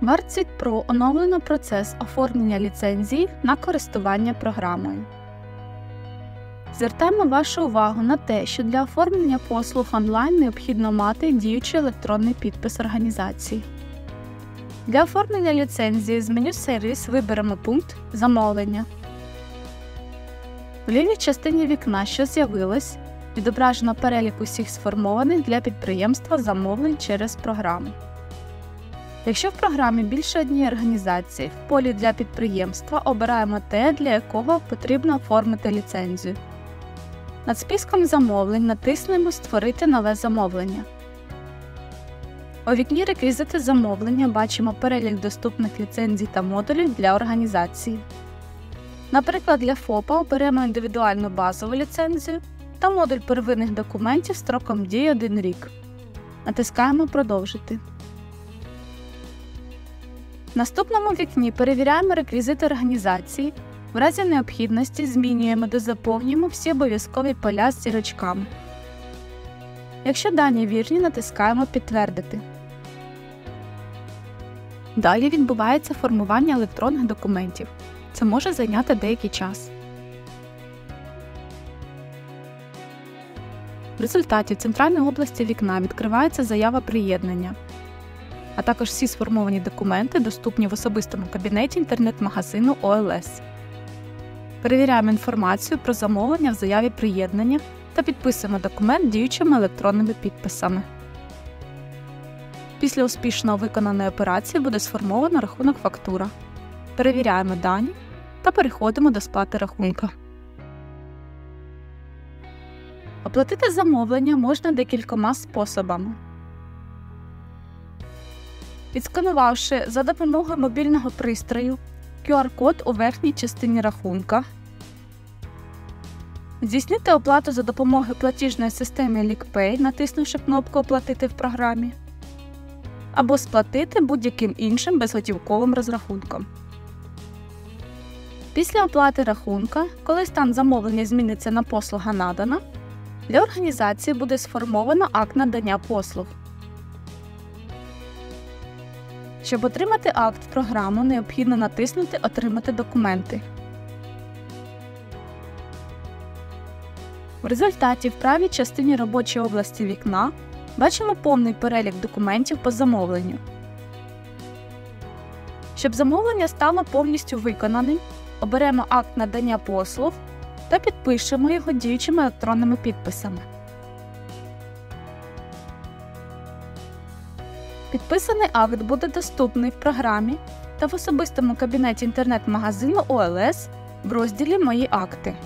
WordSuite Pro оновлено процес оформлення ліцензії на користування програмою. Звертаємо вашу увагу на те, що для оформлення послуг онлайн необхідно мати діючий електронний підпис організації. Для оформлення ліцензії з меню «Сервіс» виберемо пункт «Замовлення». В лівій частині вікна, що з'явилось, відображено перелік усіх сформованих для підприємства замовлень через програму. Якщо в програмі більше однієї організації, в полі «Для підприємства» обираємо те, для якого потрібно оформити ліцензію. Над списком замовлень натиснемо «Створити нове замовлення». У вікні «Реквізити замовлення» бачимо перелік доступних ліцензій та модулів для організації. Наприклад, для ФОПа оберемо індивідуальну базову ліцензію та модуль первинних документів строком дії 1 рік. Натискаємо «Продовжити». В наступному вікні перевіряємо реквізити організації, в разі необхідності змінюємо та заповнюємо всі обов'язкові поля з зірочками. Якщо дані вірні, натискаємо «Підтвердити». Далі відбувається формування електронних документів. Це може зайняти деякий час. В результаті в центральній області вікна відкривається заява приєднання, а також всі сформовані документи доступні в особистому кабінеті інтернет-магазину ОЛС. Перевіряємо інформацію про замовлення в заяві приєднання та підписуємо документ діючими електронними підписами. Після успішно виконаної операції буде сформовано рахунок фактура. Перевіряємо дані та переходимо до сплати рахунка. Оплатити замовлення можна декількома способами. Відсканувавши за допомогою мобільного пристрою QR-код у верхній частині рахунка, здійснити оплату за допомогою платіжної системи LiqPay, натиснувши кнопку «Оплатити в програмі», або сплатити будь-яким іншим безготівковим розрахунком. Після оплати рахунка, коли стан замовлення зміниться на «Послуга надана», для організації буде сформовано акт надання послуг. Щоб отримати акт в програму, необхідно натиснути «Отримати документи». В результаті в правій частині робочої області вікна бачимо повний перелік документів по замовленню. Щоб замовлення стало повністю виконаним, оберемо акт надання послуг та підпишемо його діючими електронними підписами. Підписаний акт буде доступний в програмі та в особистому кабінеті інтернет-магазину ОЛС в розділі «Мої акти».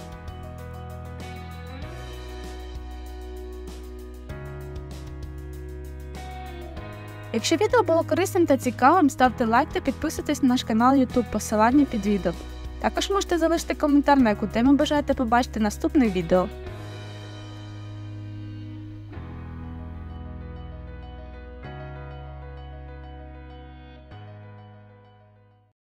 Якщо відео було корисним та цікавим, ставте лайк та підписуйтесь на наш канал YouTube, посилання під відео. Також можете залишити коментар, на яку тему бажаєте побачити наступне відео.